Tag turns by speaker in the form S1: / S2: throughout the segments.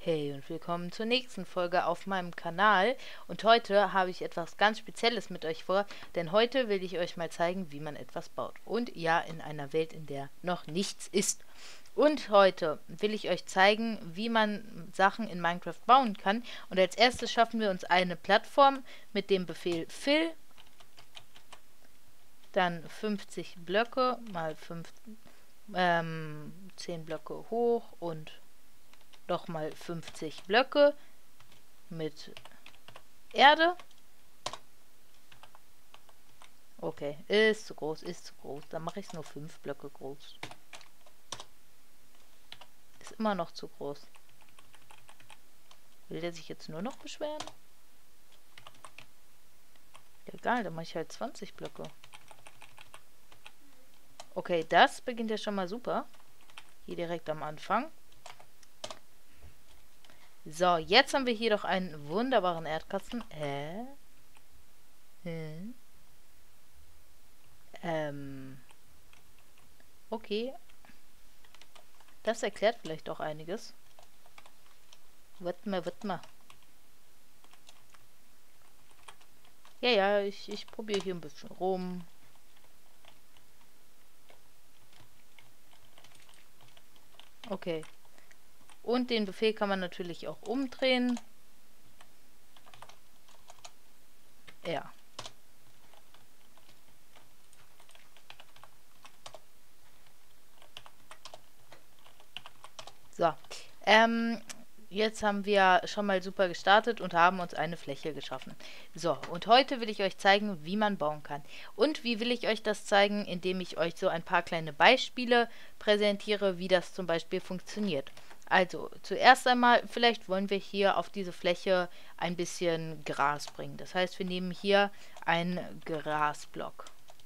S1: Hey und willkommen zur nächsten Folge auf meinem Kanal. Und heute habe ich etwas ganz Spezielles mit euch vor, denn heute will ich euch mal zeigen, wie man etwas baut. Und ja, in einer Welt, in der noch nichts ist. Und heute will ich euch zeigen, wie man Sachen in Minecraft bauen kann. Und als erstes schaffen wir uns eine Plattform mit dem Befehl fill, dann 50 Blöcke mal 10 Blöcke hoch und nochmal 50 Blöcke mit Erde. Okay, ist zu groß, ist zu groß. Dann mache ich es nur 5 Blöcke groß. Ist immer noch zu groß. Will der sich jetzt nur noch beschweren? Egal, dann mache ich halt 20 Blöcke. Okay, das beginnt ja schon mal super. Hier direkt am Anfang. So, jetzt haben wir hier doch einen wunderbaren Erdkasten. Okay. Das erklärt vielleicht auch einiges. Warte mal. Ja, ich probiere hier ein bisschen rum. Okay. Und den Befehl kann man natürlich auch umdrehen. Ja. So. Jetzt haben wir schon mal super gestartet und haben uns eine Fläche geschaffen. So, und heute will ich euch zeigen, wie man bauen kann. Und wie will ich euch das zeigen? Indem ich euch so ein paar kleine Beispiele präsentiere, wie das zum Beispiel funktioniert. Also, zuerst einmal, vielleicht wollen wir hier auf diese Fläche ein bisschen Gras bringen. Das heißt, wir nehmen hier einen Grasblock.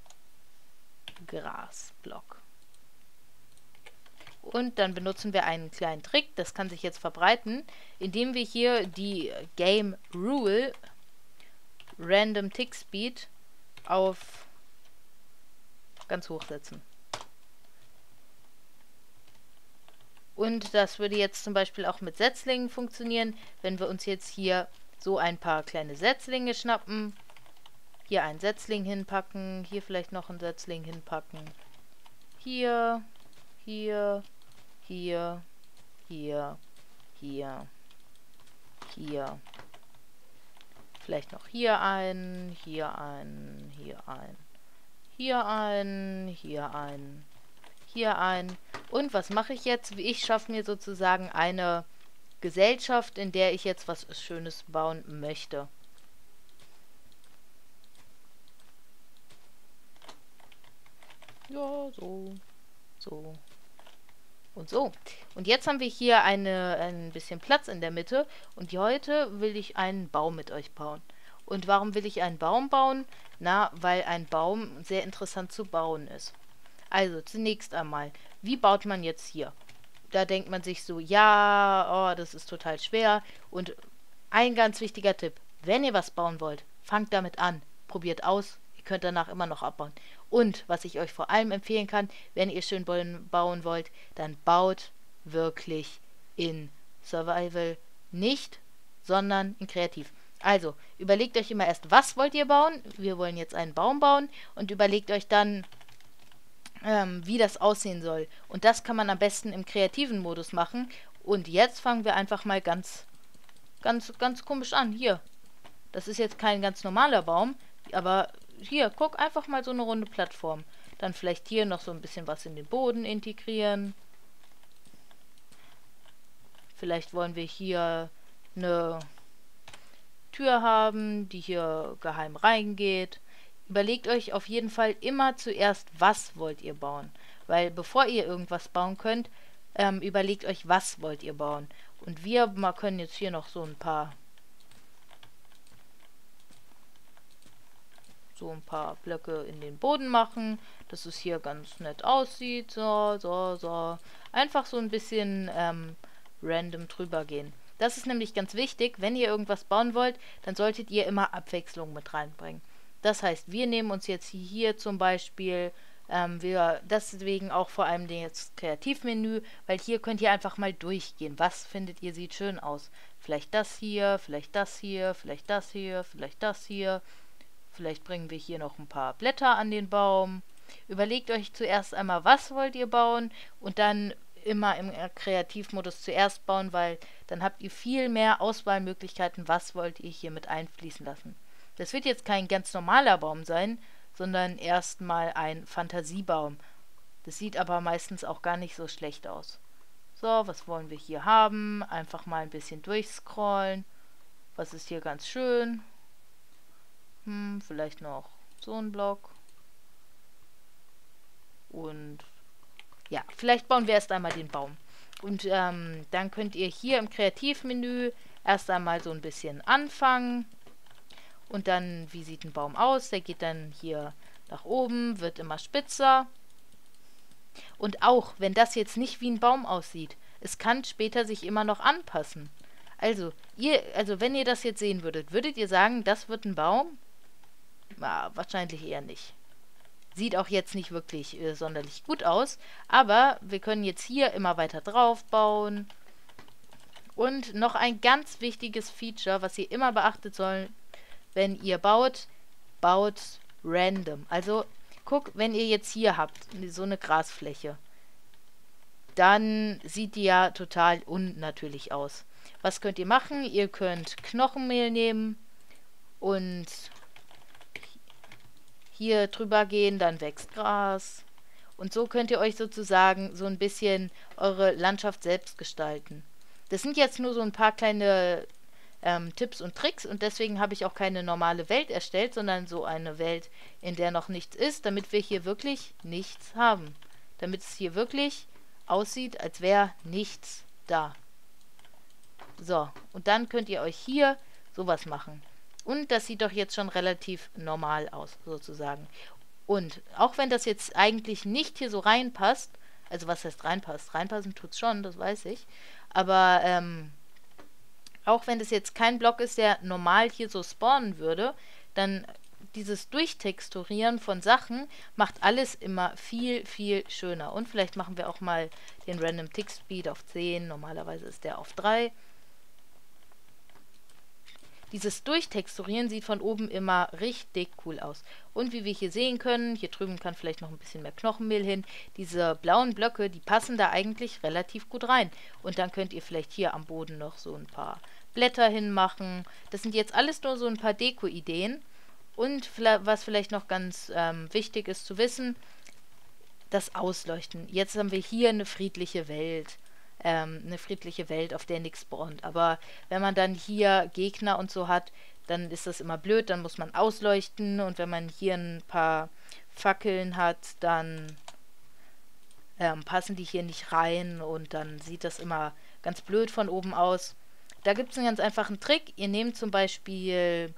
S1: Und dann benutzen wir einen kleinen Trick, das kann sich jetzt verbreiten, indem wir hier die Game Rule Random Tick Speed auf ganz hoch setzen. Und das würde jetzt zum Beispiel auch mit Setzlingen funktionieren, wenn wir uns jetzt hier so ein paar kleine Setzlinge schnappen. Hier einen Setzling hinpacken, hier vielleicht noch einen Setzling hinpacken. Hier. Vielleicht noch hier einen, hier einen. Und was mache ich jetzt? Ich schaffe mir sozusagen eine Gesellschaft, in der ich jetzt was Schönes bauen möchte. Ja, so. Und so. Und jetzt haben wir hier ein bisschen Platz in der Mitte. Und heute will ich einen Baum mit euch bauen. Und warum will ich einen Baum bauen? Na, weil ein Baum sehr interessant zu bauen ist. Also, zunächst einmal, wie baut man jetzt hier? Da denkt man sich so, ja, oh, das ist total schwer. Und ein ganz wichtiger Tipp, wenn ihr was bauen wollt, fangt damit an. Probiert aus, ihr könnt danach immer noch abbauen. Und was ich euch vor allem empfehlen kann, wenn ihr schön bauen wollt, dann baut wirklich in Survival nicht, sondern in Kreativ. Also, überlegt euch immer erst, was wollt ihr bauen? Wir wollen jetzt einen Baum bauen und überlegt euch dann, wie das aussehen soll. Und das kann man am besten im kreativen Modus machen. Und jetzt fangen wir einfach mal ganz komisch an. Hier, das ist jetzt kein ganz normaler Baum, aber hier, guck, einfach mal so eine runde Plattform. Dann vielleicht hier noch so ein bisschen was in den Boden integrieren. Vielleicht wollen wir hier eine Tür haben, die hier geheim reingeht. Überlegt euch auf jeden Fall immer zuerst, was wollt ihr bauen. Weil bevor ihr irgendwas bauen könnt, überlegt euch, was wollt ihr bauen. Und wir können jetzt hier noch so ein paar Blöcke in den Boden machen, dass es hier ganz nett aussieht. So. Einfach so ein bisschen random drüber gehen. Das ist nämlich ganz wichtig. Wenn ihr irgendwas bauen wollt, dann solltet ihr immer Abwechslung mit reinbringen. Das heißt, wir nehmen uns jetzt hier zum Beispiel Deswegen auch vor allem das Kreativmenü, weil hier könnt ihr einfach mal durchgehen. Was findet ihr sieht schön aus? Vielleicht das hier, vielleicht das hier, vielleicht das hier, vielleicht das hier. Vielleicht bringen wir hier noch ein paar Blätter an den Baum. Überlegt euch zuerst einmal, was wollt ihr bauen und dann immer im Kreativmodus zuerst bauen, weil dann habt ihr viel mehr Auswahlmöglichkeiten, was wollt ihr hier mit einfließen lassen. Das wird jetzt kein ganz normaler Baum sein, sondern erstmal ein Fantasiebaum. Das sieht aber meistens auch gar nicht so schlecht aus. So, was wollen wir hier haben? Einfach mal ein bisschen durchscrollen. Was ist hier ganz schön? Vielleicht noch so ein Block. Und ja, vielleicht bauen wir erst einmal den Baum. Und dann könnt ihr hier im Kreativmenü erst einmal so ein bisschen anfangen. Und dann, wie sieht ein Baum aus? Der geht dann hier nach oben, wird immer spitzer. Und auch, wenn das jetzt nicht wie ein Baum aussieht, es kann später sich immer noch anpassen. Also, wenn ihr das jetzt sehen würdet, würdet ihr sagen, das wird ein Baum? Na, wahrscheinlich eher nicht. Sieht auch jetzt nicht wirklich sonderlich gut aus, aber wir können jetzt hier immer weiter drauf bauen. Und noch ein ganz wichtiges Feature, was ihr immer beachtet sollt, wenn ihr baut random. Also, guck, wenn ihr jetzt hier habt, so eine Grasfläche, dann sieht die ja total unnatürlich aus. Was könnt ihr machen? Ihr könnt Knochenmehl nehmen und hier drüber gehen, dann wächst Gras. Und so könnt ihr euch sozusagen so ein bisschen eure Landschaft selbst gestalten. Das sind jetzt nur so ein paar kleine Tipps und Tricks und deswegen habe ich auch keine normale Welt erstellt, sondern so eine Welt, in der noch nichts ist, damit wir hier wirklich nichts haben. Damit es hier wirklich aussieht, als wäre nichts da. So, und dann könnt ihr euch hier sowas machen. Und das sieht doch jetzt schon relativ normal aus, sozusagen. Und auch wenn das jetzt eigentlich nicht hier so reinpasst, also was heißt reinpasst? Reinpassen tut es schon, das weiß ich. Aber auch wenn das jetzt kein Block ist, der normal hier so spawnen würde, dann dieses Durchtexturieren von Sachen macht alles immer viel, viel schöner. Und vielleicht machen wir auch mal den Random Tick Speed auf 10. Normalerweise ist der auf 3. Dieses Durchtexturieren sieht von oben immer richtig cool aus. Und wie wir hier sehen können, hier drüben kann vielleicht noch ein bisschen mehr Knochenmehl hin. Diese blauen Blöcke, die passen da eigentlich relativ gut rein. Und dann könnt ihr vielleicht hier am Boden noch so ein paar Blätter hinmachen. Das sind jetzt alles nur so ein paar Deko-Ideen. Und was vielleicht noch ganz wichtig ist zu wissen, das Ausleuchten. Jetzt haben wir hier eine friedliche Welt. Auf der nichts spawnt. Aber wenn man dann hier Gegner und so hat, dann ist das immer blöd, dann muss man ausleuchten und wenn man hier ein paar Fackeln hat, dann passen die hier nicht rein und dann sieht das immer ganz blöd von oben aus. Da gibt es einen ganz einfachen Trick. Ihr nehmt zum Beispiel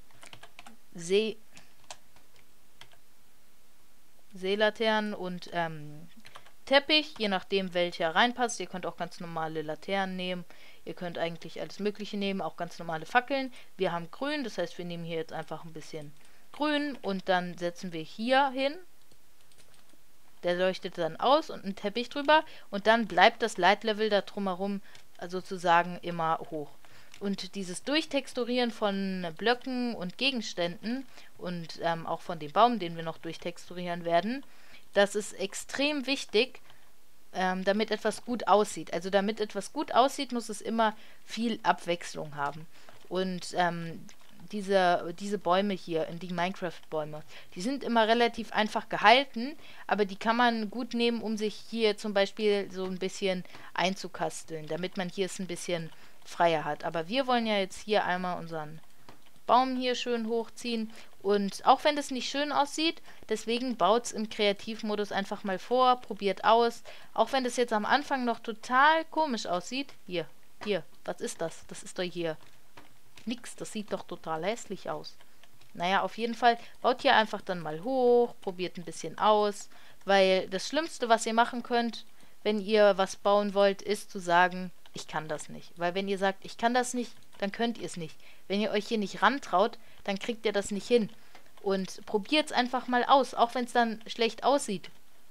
S1: Seelaternen und Teppich, je nachdem welcher reinpasst. Ihr könnt auch ganz normale Laternen nehmen. Ihr könnt eigentlich alles Mögliche nehmen, auch ganz normale Fackeln. Wir haben grün, das heißt wir nehmen hier jetzt einfach ein bisschen grün und dann setzen wir hier hin. Der leuchtet dann aus und ein Teppich drüber und dann bleibt das Light-Level da drumherum sozusagen immer hoch. Und dieses Durchtexturieren von Blöcken und Gegenständen und auch von dem Baum, den wir noch durchtexturieren werden, das ist extrem wichtig, damit etwas gut aussieht. Also damit etwas gut aussieht, muss es immer viel Abwechslung haben. Und diese Bäume hier, die Minecraft-Bäume, die sind immer relativ einfach gehalten, aber die kann man gut nehmen, um sich hier zum Beispiel so ein bisschen einzukasteln, damit man hier es ein bisschen freier hat. Aber wir wollen ja jetzt hier einmal unseren Baum hier schön hochziehen. Und auch wenn das nicht schön aussieht, deswegen baut es im Kreativmodus einfach mal vor, probiert aus. Auch wenn das jetzt am Anfang noch total komisch aussieht. Hier, was ist das? Das ist doch hier nix, das sieht doch total hässlich aus. Naja, auf jeden Fall baut hier einfach dann mal hoch, probiert ein bisschen aus, weil das Schlimmste, was ihr machen könnt, wenn ihr was bauen wollt, ist zu sagen, ich kann das nicht. Weil wenn ihr sagt, ich kann das nicht, dann könnt ihr es nicht. Wenn ihr euch hier nicht rantraut, dann kriegt ihr das nicht hin. Und probiert es einfach mal aus, auch wenn es dann schlecht aussieht.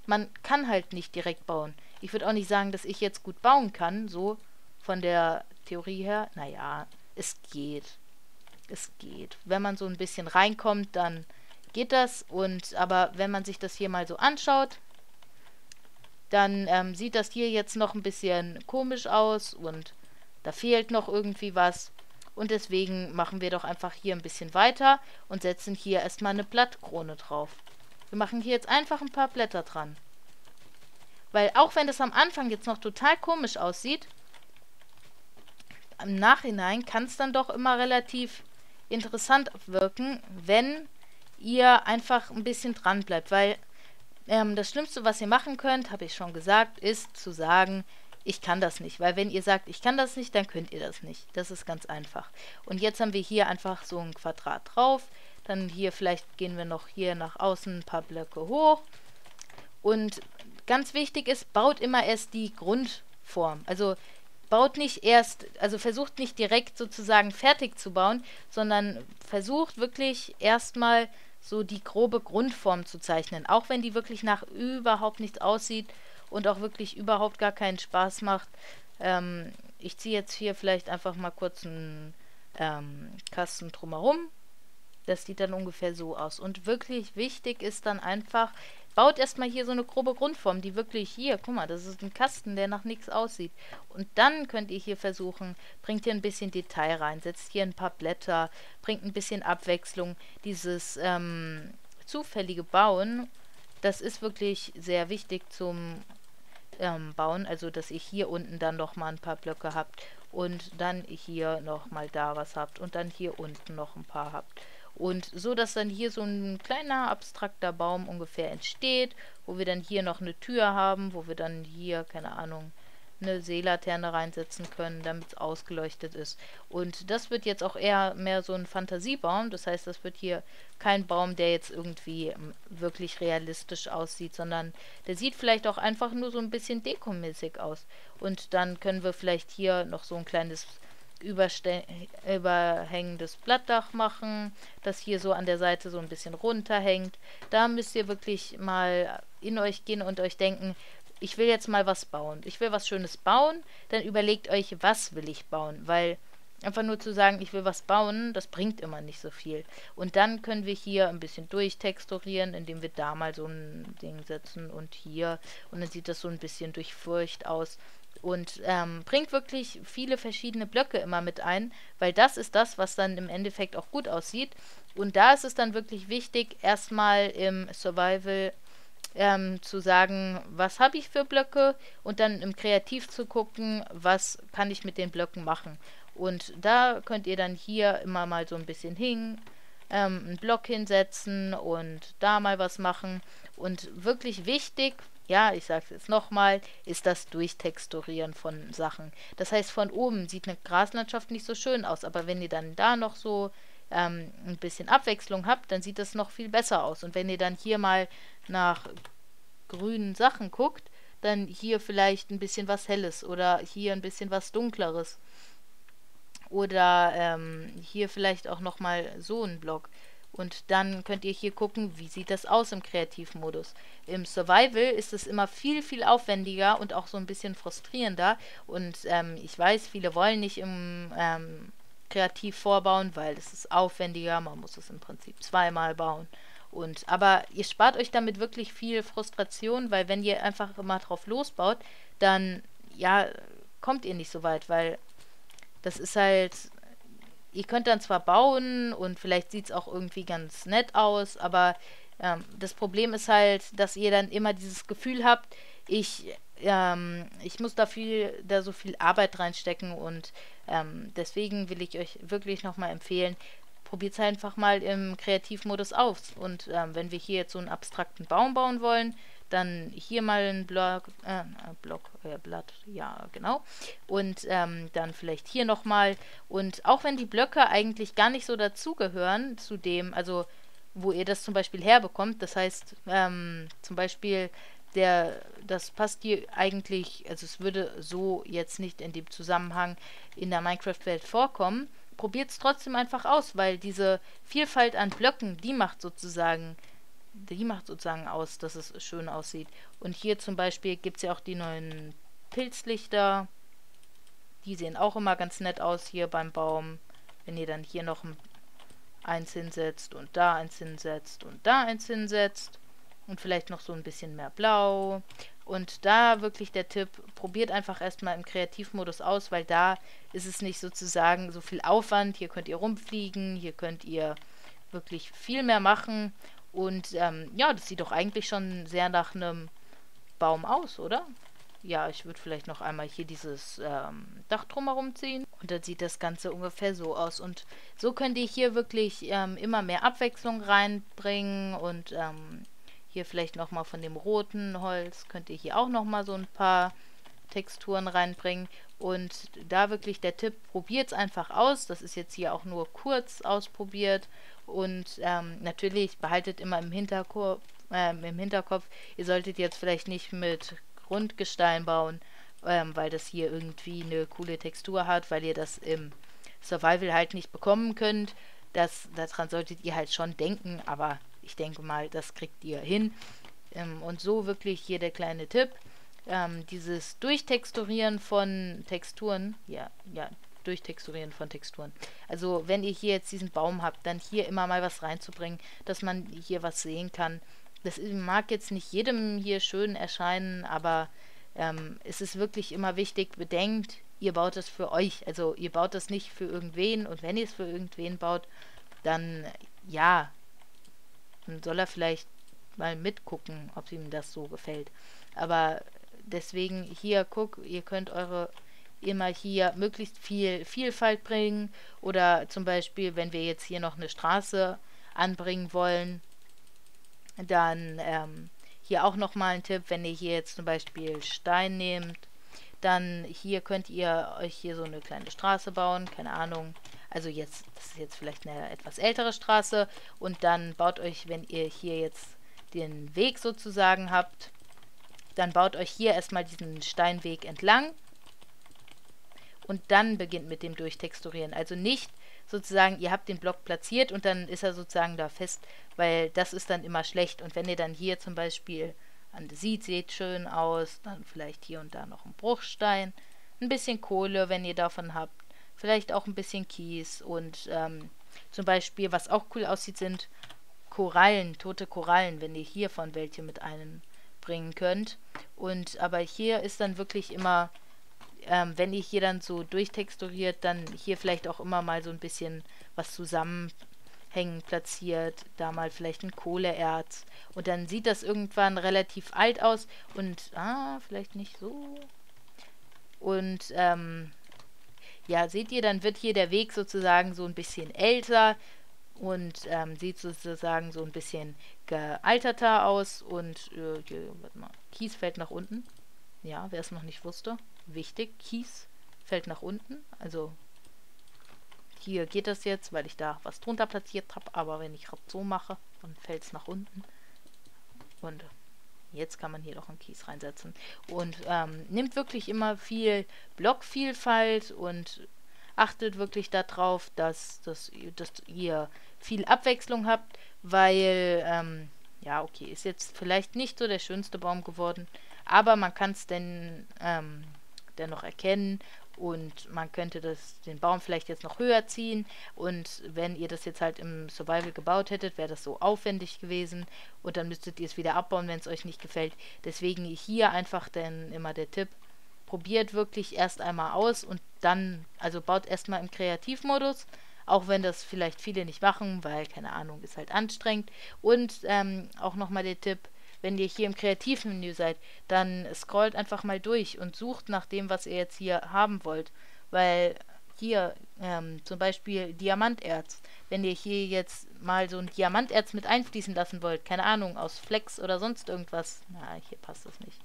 S1: man kann halt nicht direkt bauen. Ich würde auch nicht sagen, dass ich jetzt gut bauen kann, so von der Theorie her. Naja, es geht. Es geht. Wenn man so ein bisschen reinkommt, dann geht das. Aber wenn man sich das hier mal so anschaut, dann sieht das hier jetzt noch ein bisschen komisch aus und da fehlt noch irgendwie was. Und deswegen machen wir doch einfach hier ein bisschen weiter und setzen hier erstmal eine Blattkrone drauf. Wir machen hier jetzt einfach ein paar Blätter dran. Weil auch wenn das am Anfang jetzt noch total komisch aussieht, im Nachhinein kann es dann doch immer relativ interessant wirken, wenn ihr einfach ein bisschen dran bleibt. Weil das Schlimmste, was ihr machen könnt, habe ich schon gesagt, ist zu sagen, ich kann das nicht. Weil wenn ihr sagt, ich kann das nicht, dann könnt ihr das nicht. Das ist ganz einfach. Und jetzt haben wir hier einfach so ein Quadrat drauf. Dann hier vielleicht gehen wir noch hier nach außen ein paar Blöcke hoch. Und ganz wichtig ist, baut immer erst die Grundform. Also baut nicht erst, also versucht nicht direkt sozusagen fertig zu bauen, sondern versucht wirklich erstmal so die grobe Grundform zu zeichnen. Auch wenn die wirklich nach überhaupt nichts aussieht und auch wirklich überhaupt gar keinen Spaß macht. Ich ziehe jetzt hier vielleicht einfach mal kurz einen Kasten drumherum. Das sieht dann ungefähr so aus. Und wirklich wichtig ist dann einfach, baut erstmal hier so eine grobe Grundform, die wirklich hier, guck mal, das ist ein Kasten, der nach nichts aussieht. Und dann könnt ihr hier versuchen, bringt hier ein bisschen Detail rein, setzt hier ein paar Blätter, bringt ein bisschen Abwechslung. Dieses zufällige Bauen, das ist wirklich sehr wichtig zum Bauen, also dass ihr hier unten dann nochmal ein paar Blöcke habt und dann hier nochmal da was habt und dann hier unten noch ein paar habt. Und so, dass dann hier so ein kleiner abstrakter Baum ungefähr entsteht, wo wir dann hier noch eine Tür haben, wo wir dann hier, keine Ahnung, eine Seelaterne reinsetzen können, damit es ausgeleuchtet ist. Und das wird jetzt auch eher mehr so ein Fantasiebaum, das heißt, das wird hier kein Baum, der jetzt irgendwie wirklich realistisch aussieht, sondern der sieht vielleicht auch einfach nur so ein bisschen dekomäßig aus. Und dann können wir vielleicht hier noch so ein kleines überhängendes Blattdach machen, das hier so an der Seite so ein bisschen runterhängt. Da müsst ihr wirklich mal in euch gehen und euch denken, ich will jetzt mal was bauen. Ich will was Schönes bauen, dann überlegt euch, was will ich bauen, weil einfach nur zu sagen, ich will was bauen, das bringt immer nicht so viel. Und dann können wir hier ein bisschen durchtexturieren, indem wir da mal so ein Ding setzen und hier. Und dann sieht das so ein bisschen durchfurcht aus. Und bringt wirklich viele verschiedene Blöcke immer mit ein, weil das ist das, was dann im Endeffekt auch gut aussieht. Und da ist es dann wirklich wichtig, erstmal im Survival zu sagen, was habe ich für Blöcke und dann im Kreativ zu gucken, was kann ich mit den Blöcken machen. Und da könnt ihr dann hier immer mal so ein bisschen einen Block hinsetzen und da mal was machen. Und wirklich wichtig, ja, ich sage es jetzt nochmal, ist das Durchtexturieren von Sachen. Das heißt, von oben sieht eine Graslandschaft nicht so schön aus, aber wenn ihr dann da noch so ein bisschen Abwechslung habt, dann sieht das noch viel besser aus. Und wenn ihr dann hier mal nach grünen Sachen guckt, dann hier vielleicht ein bisschen was Helles oder hier ein bisschen was Dunkleres. Oder hier vielleicht auch nochmal so ein Block. Und dann könnt ihr hier gucken, wie sieht das aus im Kreativmodus. Im Survival ist es immer viel, viel aufwendiger und auch so ein bisschen frustrierender. Und ich weiß, viele wollen nicht im Kreativ vorbauen, weil es ist aufwendiger. Man muss es im Prinzip zweimal bauen. Aber ihr spart euch damit wirklich viel Frustration, weil wenn ihr einfach immer drauf losbaut, dann, ja, kommt ihr nicht so weit, weil das ist halt, ihr könnt dann zwar bauen und vielleicht sieht es auch irgendwie ganz nett aus, aber das Problem ist halt, dass ihr dann immer dieses Gefühl habt, ich muss da so viel Arbeit reinstecken und deswegen will ich euch wirklich nochmal empfehlen, probiert es einfach mal im Kreativmodus aus. Und wenn wir hier jetzt so einen abstrakten Baum bauen wollen, dann hier mal ein Blatt, ja, genau. Und dann vielleicht hier nochmal. Und auch wenn die Blöcke eigentlich gar nicht so dazugehören, zu dem, also wo ihr das zum Beispiel herbekommt, das heißt, zum Beispiel, das passt hier eigentlich, also es würde so jetzt nicht in dem Zusammenhang in der Minecraft-Welt vorkommen. Probiert es trotzdem einfach aus, weil diese Vielfalt an Blöcken, die macht sozusagen aus, dass es schön aussieht. Und hier zum Beispiel gibt es ja auch die neuen Pilzlichter. Die sehen auch immer ganz nett aus hier beim Baum. Wenn ihr dann hier noch eins hinsetzt und da eins hinsetzt und da eins hinsetzt. Und vielleicht noch so ein bisschen mehr Blau. Und da wirklich der Tipp, probiert einfach erstmal im Kreativmodus aus, weil da ist es nicht sozusagen so viel Aufwand. Hier könnt ihr rumfliegen, hier könnt ihr wirklich viel mehr machen. Und ja, das sieht doch eigentlich schon sehr nach einem Baum aus, oder? Ja, ich würde vielleicht noch einmal hier dieses Dach drumherum ziehen. Und dann sieht das Ganze ungefähr so aus. Und so könnt ihr hier wirklich immer mehr Abwechslung reinbringen. Und hier vielleicht nochmal von dem roten Holz könnt ihr hier auch nochmal so ein paar Texturen reinbringen. Und da wirklich der Tipp, probiert es einfach aus. Das ist jetzt hier auch nur kurz ausprobiert. Und natürlich behaltet immer im Hinterkopf, ihr solltet jetzt vielleicht nicht mit Grundgestein bauen, weil das hier irgendwie eine coole Textur hat, weil ihr das im Survival halt nicht bekommen könnt. Daran solltet ihr halt schon denken, aber ich denke mal, das kriegt ihr hin. Und so wirklich hier der kleine Tipp. Dieses Durchtexturieren von Texturen, ja, Durchtexturieren von Texturen. Also wenn ihr hier jetzt diesen Baum habt, dann hier immer mal was reinzubringen, dass man hier was sehen kann. Das mag jetzt nicht jedem hier schön erscheinen, aber es ist wirklich immer wichtig, bedenkt, ihr baut es für euch. Also ihr baut das nicht für irgendwen und wenn ihr es für irgendwen baut, dann ja, dann soll er vielleicht mal mitgucken, ob ihm das so gefällt. Aber deswegen hier, ihr könnt immer hier möglichst viel Vielfalt bringen oder zum Beispiel, wenn wir jetzt hier noch eine Straße anbringen wollen, dann hier auch nochmal ein Tipp, wenn ihr hier jetzt zum Beispiel Stein nehmt, dann hier könnt ihr euch hier so eine kleine Straße bauen, keine Ahnung, also jetzt, das ist jetzt vielleicht eine etwas ältere Straße und dann baut euch, wenn ihr hier jetzt den Weg sozusagen habt, dann baut euch hier erstmal diesen Steinweg entlang und dann beginnt mit dem Durchtexturieren. Also nicht sozusagen, ihr habt den Block platziert und dann ist er sozusagen da fest, weil das ist dann immer schlecht. Und wenn ihr dann hier zum Beispiel Andesit sieht schön aus, dann vielleicht hier und da noch ein Bruchstein, ein bisschen Kohle, wenn ihr davon habt, vielleicht auch ein bisschen Kies und zum Beispiel, was auch cool aussieht, sind Korallen, tote Korallen, wenn ihr hiervon welche mit einbringen könnt. Und aber hier ist dann wirklich immer wenn ihr hier dann so durchtexturiert, dann hier vielleicht auch immer mal so ein bisschen was zusammenhängen platziert, da mal vielleicht ein Kohleerz und dann sieht das irgendwann relativ alt aus und, vielleicht nicht so und, ja, seht ihr, dann wird hier der Weg sozusagen so ein bisschen älter und sieht sozusagen so ein bisschen gealterter aus und hier, warte mal, Kies fällt nach unten. Ja, wer es noch nicht wusste. Wichtig, Kies fällt nach unten. Also hier geht das jetzt, weil ich da was drunter platziert habe. Aber wenn ich so mache, dann fällt es nach unten. Und jetzt kann man hier noch einen Kies reinsetzen. Und nimmt wirklich immer viel Blockvielfalt und achtet wirklich darauf, dass ihr viel Abwechslung habt. Weil, ja, okay, ist jetzt vielleicht nicht so der schönste Baum geworden. Aber man kann es dennoch erkennen und man könnte den Baum vielleicht jetzt noch höher ziehen und wenn ihr das jetzt halt im Survival gebaut hättet, wäre das so aufwendig gewesen und dann müsstet ihr es wieder abbauen, wenn es euch nicht gefällt. Deswegen hier einfach dann immer der Tipp, probiert wirklich erst einmal aus und dann, also baut erstmal im Kreativmodus, auch wenn das vielleicht viele nicht machen, weil, keine Ahnung, ist halt anstrengend und auch nochmal der Tipp, wenn ihr hier im Kreativmenü seid, dann scrollt einfach mal durch und sucht nach dem, was ihr jetzt hier haben wollt. Weil hier zum Beispiel Diamanterz, wenn ihr hier jetzt mal so ein Diamanterz mit einfließen lassen wollt, keine Ahnung, aus Flex oder sonst irgendwas, na, hier passt das nicht.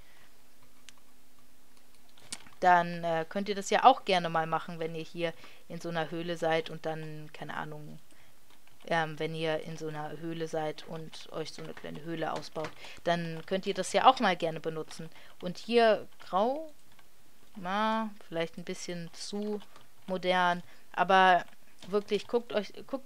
S1: Dann könnt ihr das ja auch gerne mal machen, wenn ihr hier in so einer Höhle seid und dann, keine Ahnung, wenn ihr in so einer Höhle seid und euch so eine kleine Höhle ausbaut, dann könnt ihr das ja auch mal gerne benutzen. Und hier grau, vielleicht ein bisschen zu modern, aber wirklich, guckt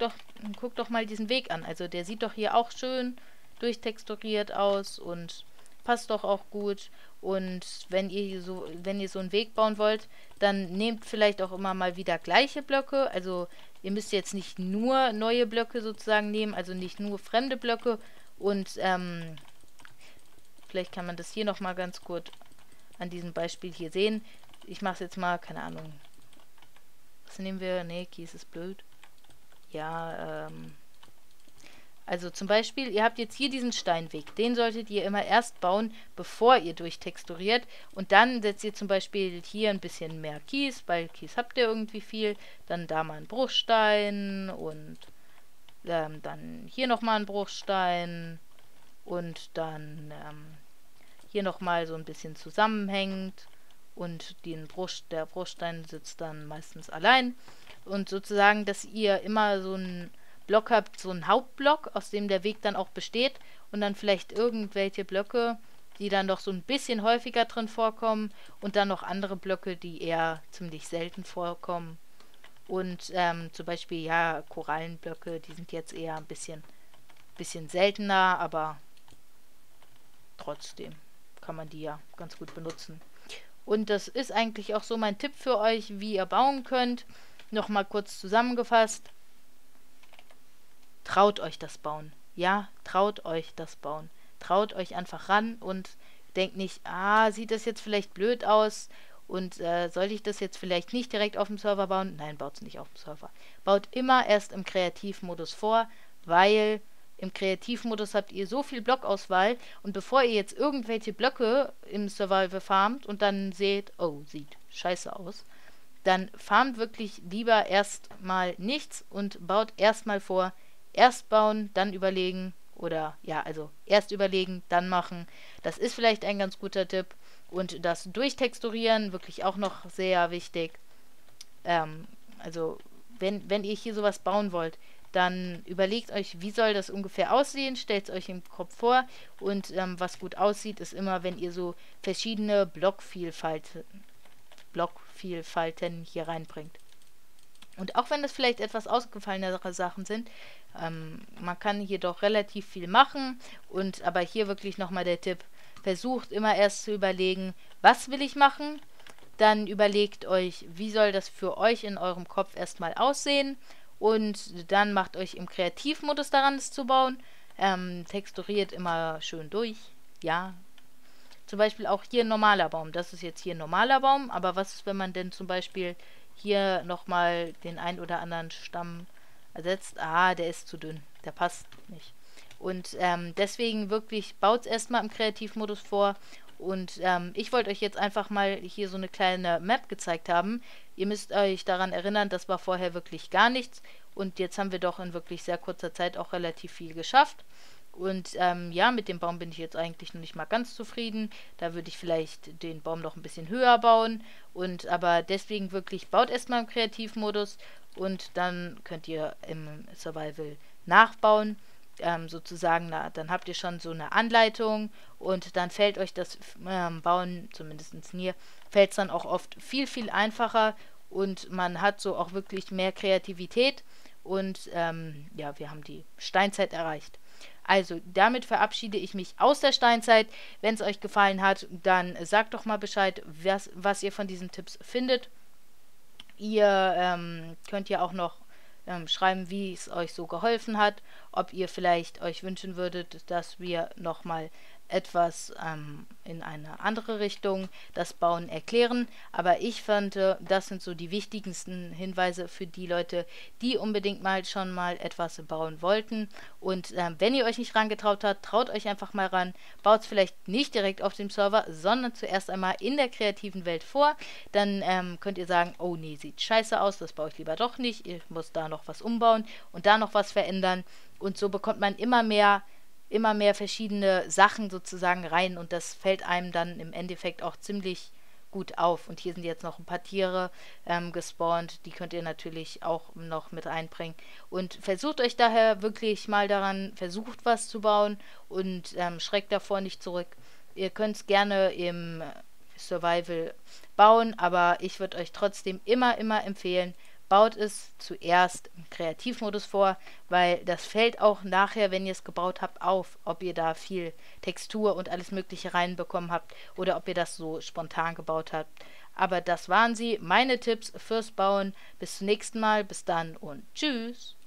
S1: doch mal diesen Weg an. Also der sieht doch hier auch schön durchtexturiert aus und passt doch auch gut. Und wenn ihr so einen Weg bauen wollt, dann nehmt vielleicht auch immer mal wieder gleiche Blöcke. Also ihr müsst jetzt nicht nur neue Blöcke sozusagen nehmen, also nicht nur fremde Blöcke. Und vielleicht kann man das hier nochmal ganz gut an diesem Beispiel hier sehen. Ich mache es jetzt mal, keine Ahnung. Was nehmen wir? Nee, Kies ist blöd. Ja, also zum Beispiel, ihr habt jetzt hier diesen Steinweg. Den solltet ihr immer erst bauen, bevor ihr durchtexturiert. Und dann setzt ihr zum Beispiel hier ein bisschen mehr Kies, weil Kies habt ihr irgendwie viel. Dann da mal einen Bruchstein und dann hier nochmal einen Bruchstein. Und dann hier nochmal so ein bisschen zusammenhängend. Und der Bruchstein sitzt dann meistens allein. Und sozusagen, dass ihr immer so einen Block habt, so einen Hauptblock, aus dem der Weg dann auch besteht. Und dann vielleicht irgendwelche Blöcke, die dann doch so ein bisschen häufiger drin vorkommen. Und dann noch andere Blöcke, die eher ziemlich selten vorkommen. Und zum Beispiel, ja, Korallenblöcke, die sind jetzt eher ein bisschen seltener, aber trotzdem kann man die ja ganz gut benutzen. Und das ist eigentlich auch so mein Tipp für euch, wie ihr bauen könnt. Nochmal kurz zusammengefasst. Traut euch das Bauen. Ja, traut euch das Bauen. Traut euch einfach ran und denkt nicht, sieht das jetzt vielleicht blöd aus und soll ich das jetzt vielleicht nicht direkt auf dem Server bauen? Nein, baut es nicht auf dem Server. Baut immer erst im Kreativmodus vor, weil im Kreativmodus habt ihr so viel Blockauswahl und bevor ihr jetzt irgendwelche Blöcke im Survival farmt und dann seht, oh, sieht scheiße aus, dann farmt wirklich lieber erstmal nichts und baut erstmal vor, erst bauen, dann überlegen oder ja, also erst überlegen, dann machen. Das ist vielleicht ein ganz guter Tipp und das Durchtexturieren wirklich auch noch sehr wichtig. Also wenn ihr hier sowas bauen wollt, dann überlegt euch, wie soll das ungefähr aussehen, stellt es euch im Kopf vor und was gut aussieht, ist immer, wenn ihr so verschiedene Blockvielfalten hier reinbringt. Und auch wenn das vielleicht etwas ausgefallenere Sachen sind, man kann hier doch relativ viel machen aber hier wirklich nochmal der Tipp, versucht immer erst zu überlegen, was will ich machen, dann überlegt euch, wie soll das für euch in eurem Kopf erstmal aussehen und dann macht euch im Kreativmodus daran, es zu bauen. Texturiert immer schön durch. Ja. Zum Beispiel auch hier ein normaler Baum. Das ist jetzt hier ein normaler Baum. Aber was ist, wenn man denn zum Beispiel hier nochmal den ein oder anderen Stamm ersetzt? Der ist zu dünn. Der passt nicht. Und deswegen wirklich baut es erstmal im Kreativmodus vor. Und ich wollte euch jetzt einfach mal hier so eine kleine Map gezeigt haben. Ihr müsst euch daran erinnern, das war vorher wirklich gar nichts. Und jetzt haben wir doch in wirklich sehr kurzer Zeit auch relativ viel geschafft. Und ja, mit dem Baum bin ich jetzt eigentlich noch nicht mal ganz zufrieden. Da würde ich vielleicht den Baum noch ein bisschen höher bauen. Aber deswegen wirklich, baut erstmal im Kreativmodus. Und dann könnt ihr im Survival nachbauen. Sozusagen, dann habt ihr schon so eine Anleitung und dann fällt euch das Bauen, zumindest mir, fällt es dann auch oft viel, viel einfacher und man hat so auch wirklich mehr Kreativität und ja, wir haben die Steinzeit erreicht. Also, damit verabschiede ich mich aus der Steinzeit. Wenn es euch gefallen hat, dann sagt doch mal Bescheid, was ihr von diesen Tipps findet. Ihr könnt ja auch noch schreiben, wie es euch so geholfen hat, ob ihr vielleicht euch wünschen würdet, dass wir nochmal etwas in eine andere Richtung das Bauen erklären. Aber ich fand, das sind so die wichtigsten Hinweise für die Leute, die unbedingt schon mal etwas bauen wollten. Und wenn ihr euch nicht rangetraut habt, traut euch einfach mal ran. Baut es vielleicht nicht direkt auf dem Server, sondern zuerst einmal in der kreativen Welt vor. Dann könnt ihr sagen, oh nee, sieht scheiße aus, das baue ich lieber doch nicht. Ich muss da noch was umbauen und da noch was verändern. Und so bekommt man immer mehr verschiedene Sachen sozusagen rein und das fällt einem dann im Endeffekt auch ziemlich gut auf. Und hier sind jetzt noch ein paar Tiere gespawnt, die könnt ihr natürlich auch noch mit einbringen. Und versucht euch daher wirklich mal daran, versucht was zu bauen und schreckt davor nicht zurück. Ihr könnt es gerne im Survival bauen, aber ich würde euch trotzdem immer empfehlen, baut es zuerst im Kreativmodus vor, weil das fällt auch nachher, wenn ihr es gebaut habt, auf, ob ihr da viel Textur und alles Mögliche reinbekommen habt oder ob ihr das so spontan gebaut habt. Aber das waren sie, meine Tipps fürs Bauen. Bis zum nächsten Mal, bis dann und tschüss.